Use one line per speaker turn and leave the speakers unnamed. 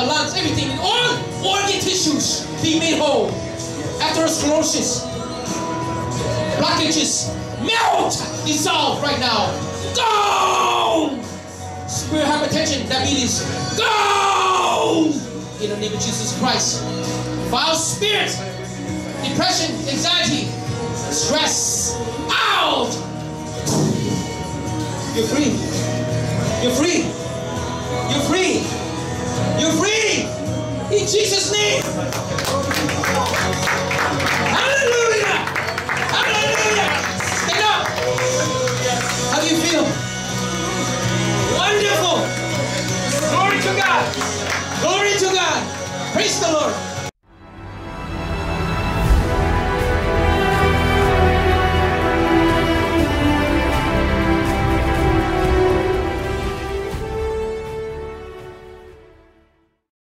the lungs, everything, all organ tissues being made whole. Atherosclerosis, blockages, melt, dissolve right now. Go! Severe hypertension, diabetes, go! In the name of Jesus Christ. Foul spirit, depression, anxiety, stress, out! You're free. You're free. You're free. You're free. In Jesus' name. Hallelujah. Hallelujah. Stand up. How do you feel? Wonderful. Glory to God. Glory to God. Praise the Lord.